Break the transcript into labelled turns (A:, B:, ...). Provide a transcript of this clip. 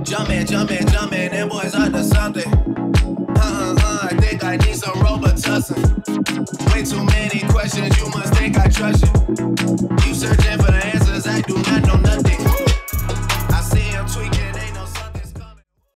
A: Jumpin', them boys up to something. I think I need some Robitussin. Way too many questions, you must think I trust you. You searching for the answers, I do not know nothing.